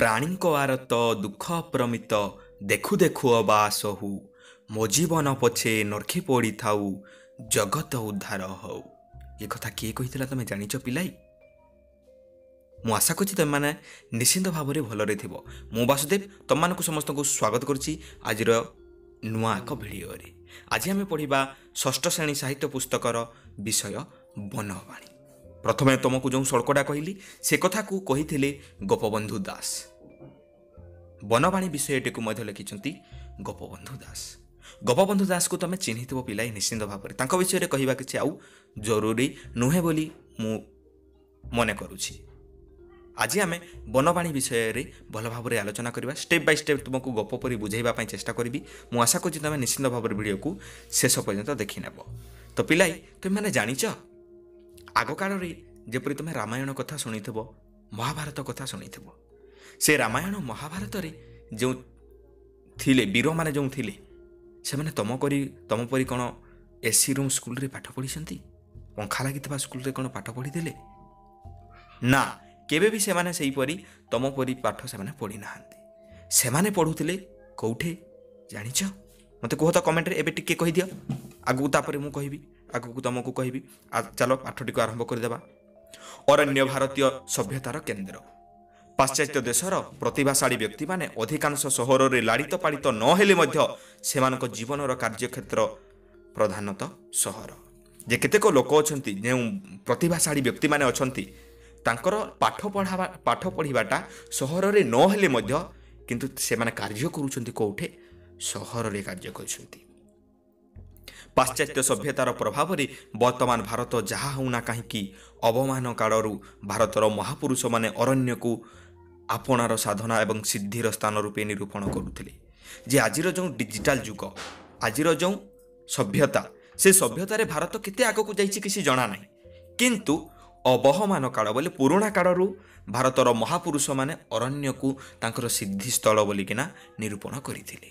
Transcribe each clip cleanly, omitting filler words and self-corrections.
ପ୍ରାଣୀଙ୍କ ଆରତ ଦୁଃଖ ଅପ୍ରମିତ ଦେଖୁ ଦେଖୁ ଅବାସ ହଉ ମୋ ଜୀବନ ପଛେ ନର୍ଖି ପଡ଼ିଥାଉ ଜଗତ ଉଦ୍ଧାର ହଉ। ଏ କଥା କିଏ କହିଥିଲା ତମେ ଜାଣିଛ ପିଲାଇ? ମୁଁ ଆଶା କରୁଛି ତୁମେମାନେ ନିଶ୍ଚିନ୍ତ ଭାବରେ ଭଲରେ ଥିବ। ମୁଁ ବାସୁଦେବ ତମମାନଙ୍କୁ ସମସ୍ତଙ୍କୁ ସ୍ୱାଗତ କରୁଛି ଆଜିର ନୂଆ ଏକ ଭିଡ଼ିଓରେ। ଆଜି ଆମେ ପଢ଼ିବା ଷଷ୍ଠ ଶ୍ରେଣୀ ସାହିତ୍ୟ ପୁସ୍ତକର ବିଷୟ ବନବାଣୀ। ପ୍ରଥମେ ତୁମକୁ ଯେଉଁ ସଳ୍କଟା କହିଲି ସେ କଥାକୁ କହିଥିଲେ ଗୋପବନ୍ଧୁ ଦାସ। ବନବାଣୀ ବିଷୟଟିକୁ ମଧ୍ୟ ଲେଖିଛନ୍ତି ଗୋପବନ୍ଧୁ ଦାସ। ଗୋପବନ୍ଧୁ ଦାସକୁ ତୁମେ ଚିହ୍ନିଥିବ ପିଲାଏ ନିଶ୍ଚିନ୍ତ ଭାବରେ। ତାଙ୍କ ବିଷୟରେ କହିବା କିଛି ଆଉ ଜରୁରୀ ନୁହେଁ ବୋଲି ମୁଁ ମନେ କରୁଛି। ଆଜି ଆମେ ବନବାଣୀ ବିଷୟରେ ଭଲ ଭାବରେ ଆଲୋଚନା କରିବା। ଷ୍ଟେପ୍ ବାଇ ଷ୍ଟେପ୍ ତୁମକୁ ଗପ ପରି ବୁଝାଇବା ପାଇଁ ଚେଷ୍ଟା କରିବି। ମୁଁ ଆଶା କରୁଛି ତୁମେ ନିଶ୍ଚିନ୍ତ ଭାବରେ ଭିଡ଼ିଓକୁ ଶେଷ ପର୍ଯ୍ୟନ୍ତ ଦେଖିନେବ। ତ ପିଲାଏ ତୁମେମାନେ ଜାଣିଛ ଆଗକାଳରେ ଯେପରି ତୁମେ ରାମାୟଣ କଥା ଶୁଣିଥିବ, ମହାଭାରତ କଥା ଶୁଣିଥିବ। ସେ ରାମାୟଣ ମହାଭାରତରେ ଯେଉଁ ଥିଲେ ବୀରମାନେ ଯେଉଁ ଥିଲେ ସେମାନେ ତମ ପରି କ'ଣ ଏସି ରୁମ୍ ସ୍କୁଲରେ ପାଠ ପଢ଼ିଛନ୍ତି? ପଙ୍ଖା ଲାଗିଥିବା ସ୍କୁଲରେ କ'ଣ ପାଠ ପଢ଼ିଥିଲେ? ନା, କେବେ ବି ସେମାନେ ସେହିପରି ତମ ପରି ପାଠ ସେମାନେ ପଢ଼ିନାହାନ୍ତି। ସେମାନେ ପଢ଼ୁଥିଲେ କେଉଁଠି ଜାଣିଛ? ମୋତେ କୁହ ତ କମେଣ୍ଟରେ। ଏବେ ଟିକେ କହିଦିଅ, ଆଗକୁ ତାପରେ ମୁଁ କହିବି, ଆଗକୁ ତୁମକୁ କହିବି। ଚାଲ ପାଠଟିକୁ ଆରମ୍ଭ କରିଦେବା। ଅରଣ୍ୟ ଭାରତୀୟ ସଭ୍ୟତାର କେନ୍ଦ୍ର। ପାଶ୍ଚାତ୍ୟ ଦେଶର ପ୍ରତିଭାଶାଳୀ ବ୍ୟକ୍ତିମାନେ ଅଧିକାଂଶ ସହରରେ ଲାଳିତ ପାଳିତ ନ ହେଲେ ମଧ୍ୟ ସେମାନଙ୍କ ଜୀବନର କାର୍ଯ୍ୟକ୍ଷେତ୍ର ପ୍ରଧାନତଃ ସହର। ଯେ କେତେକ ଲୋକ ଅଛନ୍ତି, ଯେଉଁ ପ୍ରତିଭାଶାଳୀ ବ୍ୟକ୍ତିମାନେ ଅଛନ୍ତି, ତାଙ୍କର ପାଠ ପଢ଼ିବାଟା ସହରରେ ନ ହେଲେ ମଧ୍ୟ କିନ୍ତୁ ସେମାନେ କାର୍ଯ୍ୟ କରୁଛନ୍ତି କେଉଁଠି? ସହରରେ କାର୍ଯ୍ୟ କରୁଛନ୍ତି। ପାଶ୍ଚାତ୍ୟ ସଭ୍ୟତାର ପ୍ରଭାବରେ ବର୍ତ୍ତମାନ ଭାରତ ଯାହା ହେଉନା କାହିଁକି ଅବମାନ କାଳରୁ ଭାରତର ମହାପୁରୁଷମାନେ ଅରଣ୍ୟକୁ ଆପଣାର ସାଧନା ଏବଂ ସିଦ୍ଧିର ସ୍ଥାନ ରୂପେ ନିରୂପଣ କରୁଥିଲେ। ଯେ ଆଜିର ଯେଉଁ ଡିଜିଟାଲ ଯୁଗ, ଆଜିର ଯେଉଁ ସଭ୍ୟତା, ସେ ସଭ୍ୟତାରେ ଭାରତ କେତେ ଆଗକୁ ଯାଇଛି କିଛି ଜଣା ନାହିଁ। କିନ୍ତୁ ଅବହମାନ କାଳ ବୋଲେ ପୁରୁଣା କାଳରୁ ଭାରତର ମହାପୁରୁଷମାନେ ଅରଣ୍ୟକୁ ତାଙ୍କର ସିଦ୍ଧିସ୍ଥଳ ବୋଲିକିନା ନିରୂପଣ କରିଥିଲେ।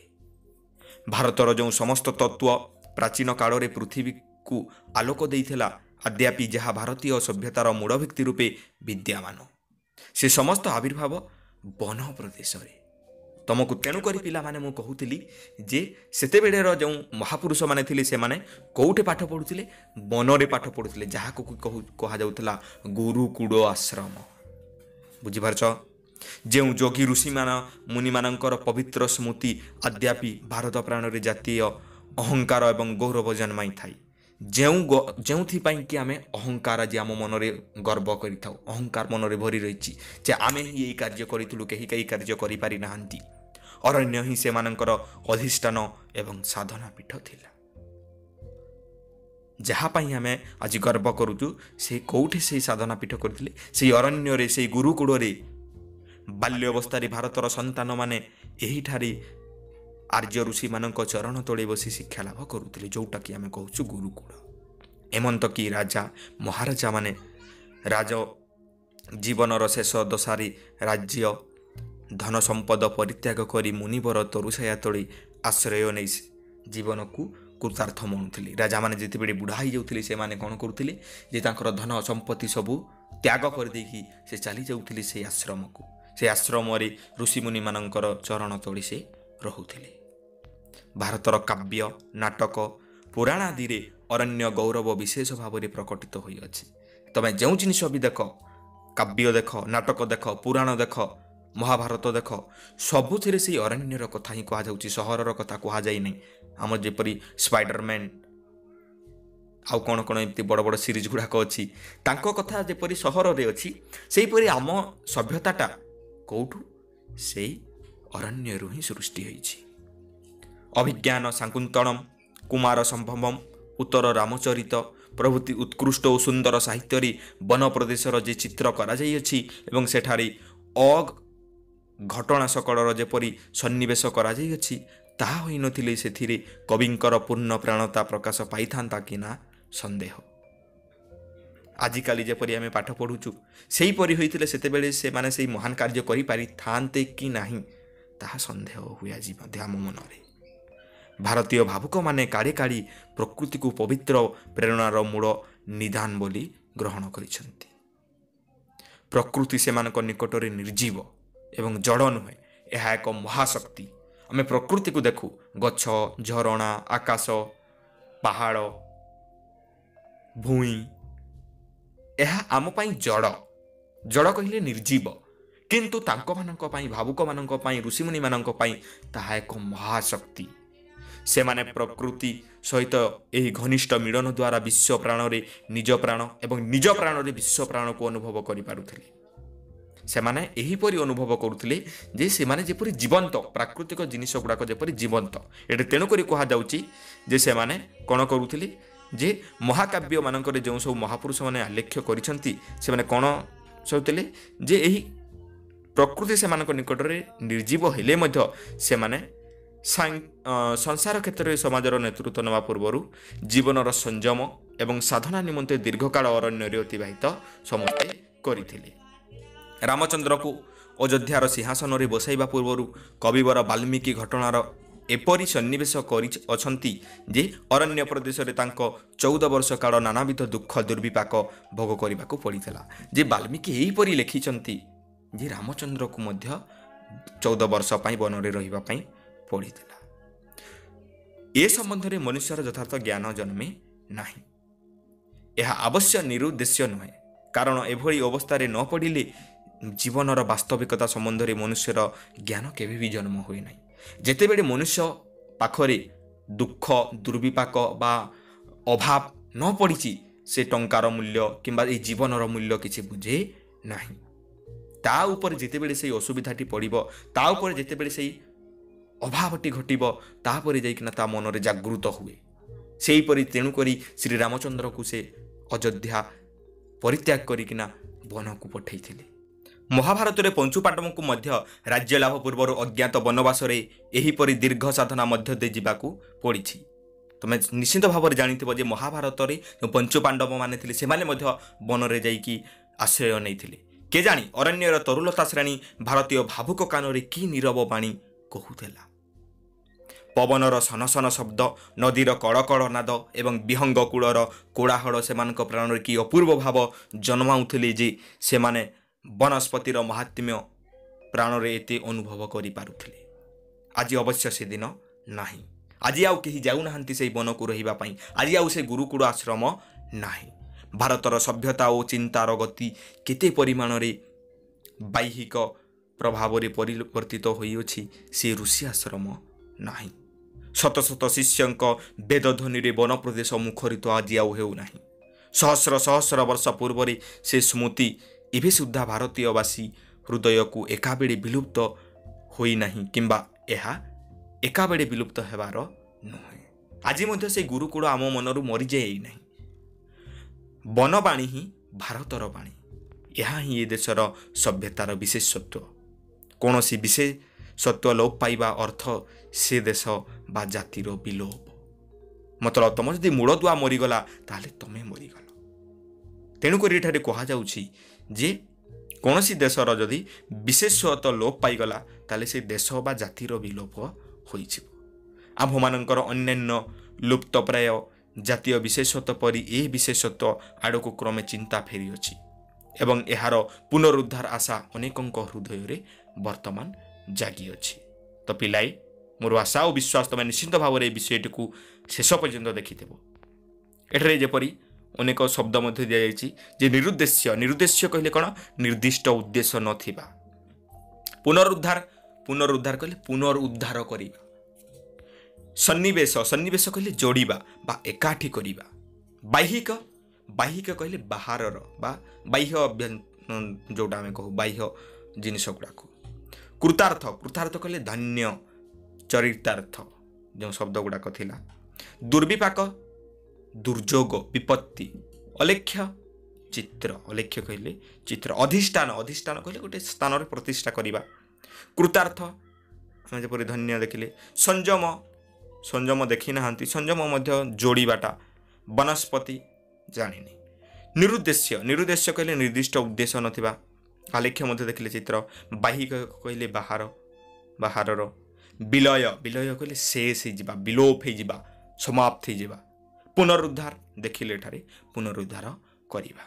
ଭାରତର ଯେଉଁ ସମସ୍ତ ତତ୍ତ୍ୱ ପ୍ରାଚୀନ କାଳରେ ପୃଥିବୀକୁ ଆଲୋକ ଦେଇଥିଲା, ଆଦ୍ୟାପି ଯାହା ଭାରତୀୟ ସଭ୍ୟତାର ମୂଳ ଭିତ୍ତି ରୂପେ ବିଦ୍ୟମାନ, ସେ ସମସ୍ତ ଆବିର୍ଭାବ ବନ ପ୍ରଦେଶରେ। ତମକୁ ତେଣୁକରି ପିଲାମାନେ ମୁଁ କହୁଥିଲି ଯେ ସେତେବେଳେର ଯେଉଁ ମହାପୁରୁଷମାନେ ଥିଲେ ସେମାନେ କେଉଁଠି ପାଠ ପଢ଼ୁଥିଲେ? ବନରେ ପାଠ ପଢ଼ୁଥିଲେ, ଯାହାକୁ କୁହାଯାଉଥିଲା ଗୁରୁକୁଳ ଆଶ୍ରମ। ବୁଝିପାରୁଛ? ଯେଉଁ ଯୋଗୀ ମୁନିମାନଙ୍କର ପବିତ୍ର ସ୍ମୃତି ଆଦ୍ୟାପି ଭାରତ ପ୍ରାଣରେ ଜାତୀୟ ଅହଙ୍କାର ଏବଂ ଗୌରବ ଜନ୍ମାଇଥାଏ। ଯେଉଁଥିପାଇଁ କି ଆମେ ଅହଙ୍କାର, ଆଜି ଆମ ମନରେ ଗର୍ବ କରିଥାଉ, ଅହଙ୍କାର ମନରେ ଭରି ରହିଛି ଯେ ଆମେ ହିଁ ଏଇ କାର୍ଯ୍ୟ କରିଥିଲୁ, କେହି କାର୍ଯ୍ୟ କରିପାରି ନାହାନ୍ତି। ଅରଣ୍ୟ ହିଁ ସେମାନଙ୍କର ଅଧିଷ୍ଠାନ ଏବଂ ସାଧନା ପୀଠ ଥିଲା। ଯାହା ପାଇଁ ଆମେ ଆଜି ଗର୍ବ କରୁଛୁ, ସେ କେଉଁଠି ସେଇ ସାଧନା ପୀଠ କରିଥିଲେ? ସେଇ ଅରଣ୍ୟରେ, ସେଇ ଗୁରୁକୁଳରେ। ବାଲ୍ୟ ଅବସ୍ଥାରେ ଭାରତର ସନ୍ତାନମାନେ ଏହିଠାରେ ଆର୍ଯ୍ୟ ଋଷିମାନଙ୍କ ଚରଣ ତଳେ ବସି ଶିକ୍ଷା ଲାଭ କରୁଥିଲେ, ଯେଉଁଟାକି ଆମେ କହୁଛୁ ଗୁରୁକୁଳ। ଏମନ୍ତକି ରାଜା ମହାରାଜାମାନେ ରାଜ ଜୀବନର ଶେଷ ଦଶାରେ ରାଜ୍ୟ ଧନ ସମ୍ପଦ ପରିତ୍ୟାଗ କରି ମୁନିବର ତରୁଛାୟା ତଳେ ଆଶ୍ରୟ ନେଇ ଜୀବନକୁ କୃତାର୍ଥ ମଣୁଥିଲେ। ରାଜାମାନେ ଯେତେବେଳେ ବୁଢ଼ା ହେଇଯାଉଥିଲେ ସେମାନେ କ'ଣ କରୁଥିଲେ? ଯେ ତାଙ୍କର ଧନ ସମ୍ପତ୍ତି ସବୁ ତ୍ୟାଗ କରିଦେଇକି ସେ ଚାଲି ଯାଉଥିଲେ ସେଇ ଆଶ୍ରମକୁ। ସେ ଆଶ୍ରମରେ ଋଷିମୁନିମାନଙ୍କର ଚରଣ ତଳେ ସେ ରହୁଥିଲେ। ଭାରତର କାବ୍ୟ, ନାଟକ, ପୁରାଣ ଆଦିରେ ଅରଣ୍ୟ ଗୌରବ ବିଶେଷ ଭାବରେ ପ୍ରକଟିତ ହୋଇଅଛି। ତମେ ଯେଉଁ ଜିନିଷ ବି ଦେଖ, କାବ୍ୟ ଦେଖ, ନାଟକ ଦେଖ, ପୁରାଣ ଦେଖ, ମହାଭାରତ ଦେଖ, ସବୁଥିରେ ସେଇ ଅରଣ୍ୟର କଥା ହିଁ କୁହାଯାଉଛି, ସହରର କଥା କୁହାଯାଇ ନାହିଁ। ଆମର ଯେପରି ସ୍ପାଇଡରମ୍ୟାନ୍ ଆଉ କ'ଣ ଏମିତି ବଡ଼ ବଡ଼ ସିରିଜ୍ ଗୁଡ଼ାକ ଅଛି, ତାଙ୍କ କଥା ଯେପରି ସହରରେ ଅଛି, ସେହିପରି ଆମ ସଭ୍ୟତାଟା କେଉଁଠୁ? ସେଇ ଅରଣ୍ୟରୁ ହିଁ ସୃଷ୍ଟି ହୋଇଛି। ଅଭିଜ୍ଞାନ ଶାକୁନ୍ତଳମ୍, କୁମାର ସମ୍ଭବମ୍, ଉତ୍ତର ରାମଚରିତ ପ୍ରଭୃତି ଉତ୍କୃଷ୍ଟ ଓ ସୁନ୍ଦର ସାହିତ୍ୟରେ ବନ ପ୍ରଦେଶର ଯେ ଚିତ୍ର କରାଯାଇଅଛି ଏବଂ ସେଠାରେ ଘଟଣା ସକଳର ଯେପରି ସନ୍ନିବେଶ କରାଯାଇଅଛି, ତାହା ହୋଇନଥିଲେ ସେଥିରେ କବିଙ୍କର ପୂର୍ଣ୍ଣ ପ୍ରାଣତା ପ୍ରକାଶ ପାଇଥାନ୍ତା କି ନା ସନ୍ଦେହ। ଆଜିକାଲି ଯେପରି ଆମେ ପାଠ ପଢ଼ୁଛୁ, ସେହିପରି ହୋଇଥିଲେ ସେତେବେଳେ ସେମାନେ ସେଇ ମହାନ କାର୍ଯ୍ୟ କରିପାରିଥାନ୍ତେ କି ନାହିଁ, ତାହା ସନ୍ଦେହ ହୁଏ ଆଜି ମଧ୍ୟ ଆମ ମନରେ। ଭାରତୀୟ ଭାବୁକମାନେ କାଳେ କାଳେ ପ୍ରକୃତିକୁ ପବିତ୍ର ପ୍ରେରଣାର ମୂଳ ନିଦାନ ବୋଲି ଗ୍ରହଣ କରିଛନ୍ତି। ପ୍ରକୃତି ସେମାନଙ୍କ ନିକଟରେ ନିର୍ଜୀବ, ଏବଂ ଜଡ଼ ନୁହେଁ, ଏହା ଏକ ମହାଶକ୍ତି। ଆମେ ପ୍ରକୃତିକୁ ଦେଖୁ, ଗଛ, ଝରଣା, ଆକାଶ, ପାହାଡ଼, ଭୂଇଁ, ଏହା ଆମ ପାଇଁ ଜଡ଼। ଜଡ଼ କହିଲେ ନିର୍ଜୀବ, କିନ୍ତୁ ତାଙ୍କମାନଙ୍କ ପାଇଁ, ଭାବୁକମାନଙ୍କ ପାଇଁ, ଋଷିମୁନିମାନଙ୍କ ପାଇଁ ତାହା ଏକ ମହାଶକ୍ତି। ସେମାନେ ପ୍ରକୃତି ସହିତ ଏହି ଘନିଷ୍ଠ ମିଳନ ଦ୍ୱାରା ବିଶ୍ୱ ପ୍ରାଣରେ ନିଜ ପ୍ରାଣ ଏବଂ ନିଜ ପ୍ରାଣରେ ବିଶ୍ୱ ପ୍ରାଣକୁ ଅନୁଭବ କରିପାରୁଥିଲେ। ସେମାନେ ଏହିପରି ଅନୁଭବ କରୁଥିଲେ ଯେ ସେମାନେ ଯେପରି ଜୀବନ୍ତ, ପ୍ରାକୃତିକ ଜିନିଷ ଗୁଡ଼ାକ ଯେପରି ଜୀବନ୍ତ। ଏଠି ତେଣୁକରି କୁହାଯାଉଛି ଯେ ସେମାନେ କ'ଣ କରୁଥିଲେ, ଯେ ମହାକାବ୍ୟମାନଙ୍କରେ ଯେଉଁ ସବୁ ମହାପୁରୁଷମାନେ ଆଲେଖ୍ୟ କରିଛନ୍ତି, ସେମାନେ କ'ଣ ସହୁଥିଲେ ଯେ ଏହି ପ୍ରକୃତି ସେମାନଙ୍କ ନିକଟରେ ନିର୍ଜୀବ ହେଲେ ମଧ୍ୟ ସେମାନେ ସଂସାର କ୍ଷେତ୍ରରେ ସମାଜର ନେତୃତ୍ୱ ନେବା ପୂର୍ବରୁ ଜୀବନର ସଂଯମ ଏବଂ ସାଧନା ନିମନ୍ତେ ଦୀର୍ଘକାଳ ଅରଣ୍ୟରେ ଅତିବାହିତ ସମସ୍ତେ କରିଥିଲେ। ରାମଚନ୍ଦ୍ରକୁ ଅଯୋଧ୍ୟାର ସିଂହାସନରେ ବସାଇବା ପୂର୍ବରୁ କବିବର ବାଲ୍ମୀକି ଘଟଣାର ଏପରି ସନ୍ନିବେଶ କରିଅଛନ୍ତି ଯେ ଅରଣ୍ୟ ପ୍ରଦେଶରେ ତାଙ୍କ 14 ବର୍ଷ କାଳ ନାନାବିଧ ଦୁଃଖ ଦୁର୍ବିପାକ ଭୋଗ କରିବାକୁ ପଡ଼ିଥିଲା। ଯେ ବାଲ୍ମୀକି ଏହିପରି ଲେଖିଛନ୍ତି ଯେ ରାମଚନ୍ଦ୍ରକୁ ମଧ୍ୟ 14 ବର୍ଷ ପାଇଁ ବନରେ ରହିବା ପାଇଁ ପଡ଼ିଥିଲା। ଏ ସମ୍ବନ୍ଧରେ ମନୁଷ୍ୟର ଯଥାର୍ଥ ଜ୍ଞାନ ଜନ୍ମେ ନାହିଁ। ଏହା ଅବଶ୍ୟ ନିରୁଦ୍ଦେଶ୍ୟ ନୁହେଁ, କାରଣ ଏଭଳି ଅବସ୍ଥାରେ ନ ପଡ଼ିଲେ ଜୀବନର ବାସ୍ତବିକତା ସମ୍ବନ୍ଧରେ ମନୁଷ୍ୟର ଜ୍ଞାନ କେବେ ବି ଜନ୍ମ ହୁଏ ନାହିଁ। ଯେତେବେଳେ ମନୁଷ୍ୟ ପାଖରେ ଦୁଃଖ ଦୁର୍ବିପାକ ବା ଅଭାବ ନ ପଡ଼ିଛି, ସେ ଟଙ୍କାର ମୂଲ୍ୟ କିମ୍ବା ଏହି ଜୀବନର ମୂଲ୍ୟ କିଛି ବୁଝେ ନାହିଁ। ତା ଉପରେ ଯେତେବେଳେ ସେଇ ଅସୁବିଧାଟି ପଡ଼ିବ, ତା ଉପରେ ଯେତେବେଳେ ସେଇ ଅଭାବଟି ଘଟିବ, ତାପରେ ଯାଇକିନା ତା ମନରେ ଜାଗୃତ ହୁଏ। ସେହିପରି ତେଣୁକରି ଶ୍ରୀରାମଚନ୍ଦ୍ରକୁ ସେ ଅଯୋଧ୍ୟା ପରିତ୍ୟାଗ କରିକିନା ବନକୁ ପଠାଇଥିଲେ। ମହାଭାରତରେ ପଞ୍ଚୁପାଣ୍ଡବଙ୍କୁ ମଧ୍ୟ ରାଜ୍ୟ ଲାଭ ପୂର୍ବରୁ ଅଜ୍ଞାତ ବନବାସରେ ଏହିପରି ଦୀର୍ଘ ସାଧନା ମଧ୍ୟ ଦେଇ ଯିବାକୁ ପଡ଼ିଛି। ତୁମେ ନିଶ୍ଚିତ ଭାବରେ ଜାଣିଥିବ ଯେ ମହାଭାରତରେ ଯେଉଁ ପଞ୍ଚୁପାଣ୍ଡବମାନେ ଥିଲେ, ସେମାନେ ମଧ୍ୟ ବନରେ ଯାଇକି ଆଶ୍ରୟ ନେଇଥିଲେ। କେଜାଣି ଅରଣ୍ୟର ତରୁଲତା ଶ୍ରେଣୀ ଭାରତୀୟ ଭାବୁକ କାନରେ କି ନୀରବ ବାଣୀ କହୁଥିଲା। ପବନର ସନସନ ଶବ୍ଦ, ନଦୀର କଳକଳ ନାଦ ଏବଂ ବିହଙ୍ଗ କୂଳର କୋଳାହଳ ସେମାନଙ୍କ ପ୍ରାଣରେ କି ଅପୂର୍ବ ଭାବ ଜନ୍ମାଉଥିଲେ ଯେ ସେମାନେ ବନସ୍ପତିର ମାହାତ୍ମ୍ୟ ପ୍ରାଣରେ ଏତେ ଅନୁଭବ କରିପାରୁଥିଲେ। ଆଜି ଅବଶ୍ୟ ସେଦିନ ନାହିଁ। ଆଜି ଆଉ କେହି ଯାଉନାହାନ୍ତି ସେହି ବନକୁ ରହିବା ପାଇଁ। ଆଜି ଆଉ ସେ ଗୁରୁକୁଳ ଆଶ୍ରମ ନାହିଁ। ଭାରତର ସଭ୍ୟତା ଓ ଚିନ୍ତାର ଗତି କେତେ ପରିମାଣରେ ବାହ୍ୟିକ ପ୍ରଭାବରେ ପରିବର୍ତ୍ତିତ ହୋଇଅଛି, ସେ ଋଷି ଆଶ୍ରମ ନାହିଁ। ଶତ ଶତ ଶିଷ୍ୟଙ୍କ ବେଦଧ୍ୱନିରେ ବନ ପ୍ରଦେଶ ମୁଖରିତ ଆଜି ଆଉ ହେଉନାହିଁ। ସହସ୍ର ସହସ୍ର ବର୍ଷ ପୂର୍ବରେ ସେ ସ୍ମୃତି ଏବେ ସୁଦ୍ଧା ଭାରତୀୟବାସୀ ହୃଦୟକୁ ଏକାବେଳେ ବିଲୁପ୍ତ ହୋଇନାହିଁ, କିମ୍ବା ଏହା ଏକାବେଳେ ବିଲୁପ୍ତ ହେବାର ନୁହେଁ। ଆଜି ମଧ୍ୟ ସେ ଗୁରୁକୁଳ ଆମ ମନରୁ ମରିଯାଇ ନାହିଁ। ବନବାଣୀ ହିଁ ଭାରତର ବାଣୀ। ଏହା ହିଁ ଏ ଦେଶର ସଭ୍ୟତାର ବିଶେଷତ୍ୱ। କୌଣସି ବିଶେଷତ୍ୱ ଲୋପ ପାଇବା ଅର୍ଥ ସେ ଦେଶ ବା ଜାତିର ବିଲୋପ। ମତଲବ ତମ ଯଦି ମୂଳଦୁଆ ମରିଗଲା, ତାହେଲେ ତମେ ମରିଗଲ। ତେଣୁକରି ଏଠାରେ କୁହାଯାଉଛି ଯେ କୌଣସି ଦେଶର ଯଦି ବିଶେଷତ୍ୱ ଲୋପ ପାଇଗଲା, ତାହେଲେ ସେ ଦେଶ ବା ଜାତିର ବିଲୋପ ହୋଇଯିବ। ଆମ୍ଭମାନଙ୍କର ଅନ୍ୟାନ୍ୟ ଲୁପ୍ତପ୍ରାୟ ଜାତୀୟ ବିଶେଷତ୍ୱ ପରି ଏ ବିଶେଷତ୍ୱ ଆଡ଼କୁ କ୍ରମେ ଚିନ୍ତା ଫେରିଅଛି ଏବଂ ଏହାର ପୁନରୁଦ୍ଧାର ଆଶା ଅନେକଙ୍କ ହୃଦୟରେ ବର୍ତ୍ତମାନ ଜାଗିଅଛି। ତ ପିଲାଏ, ମୋର ଆଶା ଓ ବିଶ୍ୱାସ ତମେ ନିଶ୍ଚିତ ଭାବରେ ଏ ବିଷୟଟିକୁ ଶେଷ ପର୍ଯ୍ୟନ୍ତ ଦେଖିଥିବ। ଏଠାରେ ଯେପରି ଅନେକ ଶବ୍ଦ ମଧ୍ୟ ଦିଆଯାଇଛି ଯେ ନିରୁଦ୍ଦେଶ୍ୟ। ନିରୁଦ୍ଦେଶ୍ୟ କହିଲେ କ'ଣ? ନିର୍ଦ୍ଦିଷ୍ଟ ଉଦ୍ଦେଶ୍ୟ ନଥିବା। ପୁନରୁଦ୍ଧାର, ପୁନରୁଦ୍ଧାର କହିଲେ ପୁନରୁଦ୍ଧାର କରିବା। ସନ୍ନିବେଶ, ସନ୍ନିବେଶ କହିଲେ ଯୋଡ଼ିବା ବା ଏକାଠି କରିବା। ବାହ୍ୟିକ, ବାହ୍ୟିକ କହିଲେ ବାହାରର ବା ବାହ୍ୟ, ଯେଉଁଟା ଆମେ କହୁ ବାହ୍ୟ ଜିନିଷ ଗୁଡ଼ାକୁ। କୃତାର୍ଥ, କୃତାର୍ଥ କହିଲେ ଧନ୍ୟ, ଚରିତାର୍ଥ ଯେଉଁ ଶବ୍ଦ ଗୁଡ଼ାକ ଥିଲା। ଦୁର୍ବିପାକ, ଦୁର୍ଯୋଗ, ବିପତ୍ତି। ଅଲେଖ୍ୟ, ଚିତ୍ର, ଅଲେଖ୍ୟ କହିଲେ ଚିତ୍ର। ଅଧିଷ୍ଠାନ, ଅଧିଷ୍ଠାନ କହିଲେ ଗୋଟେ ସ୍ଥାନରେ ପ୍ରତିଷ୍ଠା କରିବା। କୃତାର୍ଥ ଆମେ ଯେପରି ଧନ୍ୟ ଦେଖିଲେ। ସଂଯମ, ସଂଯମ ଦେଖିନାହାନ୍ତି, ସଂଯମ ମଧ୍ୟ ଯୋଡ଼ିବାଟା। ବନସ୍ପତି ଜାଣିନି। ନିରୁଦ୍ଦେଶ୍ୟ, ନିରୁଦ୍ଦେଶ୍ୟ କହିଲେ ନିର୍ଦ୍ଦିଷ୍ଟ ଉଦ୍ଦେଶ୍ୟ ନଥିବା। ଆଲେଖ୍ୟ ମଧ୍ୟ ଦେଖିଲେ ଚିତ୍ର। ବାହ୍ୟିକ କହିଲେ ବାହାର, ବାହାରର। ବିଲୟ, ବିଲୟ କହିଲେ ଶେଷ ହେଇଯିବା, ବିଲୋପ ହେଇଯିବା, ସମାପ୍ତ ହେଇଯିବା। ପୁନରୁଦ୍ଧାର ଦେଖିଲେ ଏଠାରେ ପୁନରୁଦ୍ଧାର କରିବା।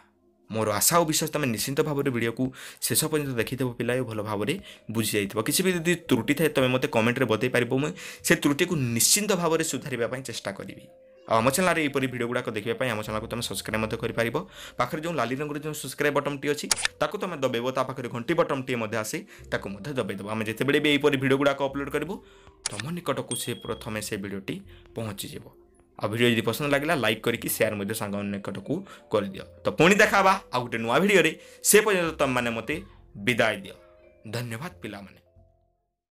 मोर आशा और विश्वास तुम निश्चिंत भाव में वीडियो को शेष पर्यटन देखीदेव पिला भल भाव में बुझी जाइए किसी भी यदि त्रुटि थाए तुम मत कमेंट में बतई पार मुझे से त्रुटि को निश्चिंत भाव में सुधार चेष्टा करी आम चैनल यहपरी भिडियो गुड़ाक देखा आम चैनल को तुम सब्सक्राइब कर पाखे जो लाली रंग जो सब्सक्राइब बटन टी अच्छी तुम दबेब पाखे घंटी बटन टी आसे दबेदेव आम जिते बड़े भी यहपरी भिडियो गुड़ाक अपलोड करूँ तुम निकट को से प्रथम से भिडियोटी पहुँचीज आ भिडियो यदि पसंद लगे लाइक करके शेयर सांग निकट को कर दियो तो पुणी देखा आ गोटे नुआ भिडियो से पर्यटन तुम मैंने मत विदाय दियो धन्यवाद पिला माने।